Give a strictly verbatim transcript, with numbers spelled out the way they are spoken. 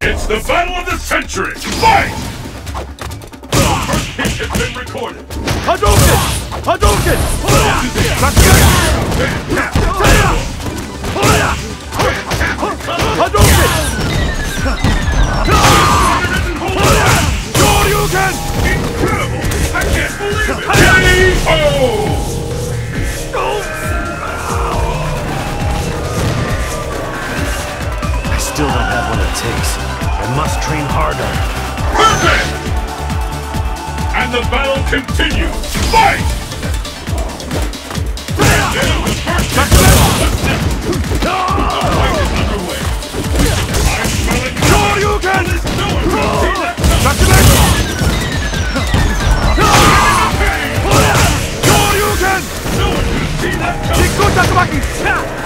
It's the battle of the century! Fight! The first hit has been recorded. Hadouken! Hadouken! Hadouken! Shoryuken! Incredible! I can't believe it! K O! I still don't have what it takes. I must train harder. Perfect! And the battle continues! Fight! And now the first hit of the set. The fight is underway. I'm smelling Shoryuken! no one can see that Shoryuken! No one can see that Nikko Tatsumaki!